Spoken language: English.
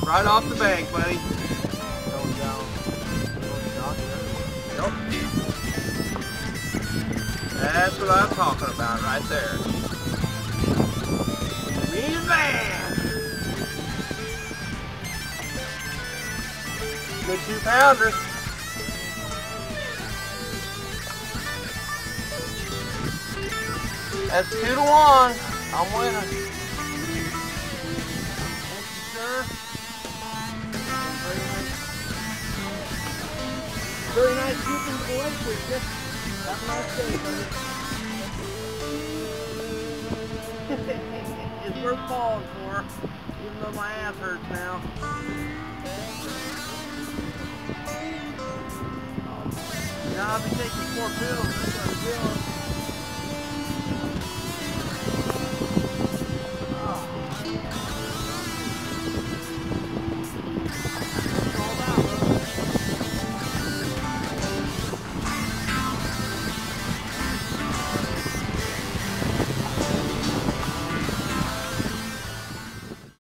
Right off the bank, buddy. Going down. Yep. That's what I'm talking about right there. Green van. Good 2-pounder. That's 2-1. I'm winning. Thank you, sir. Very nice shooting to the lake with you. Have a nice day, buddy. It's worth falling for, even though my ass hurts now. Now I'll be taking 4 pills. That's what I'm doing.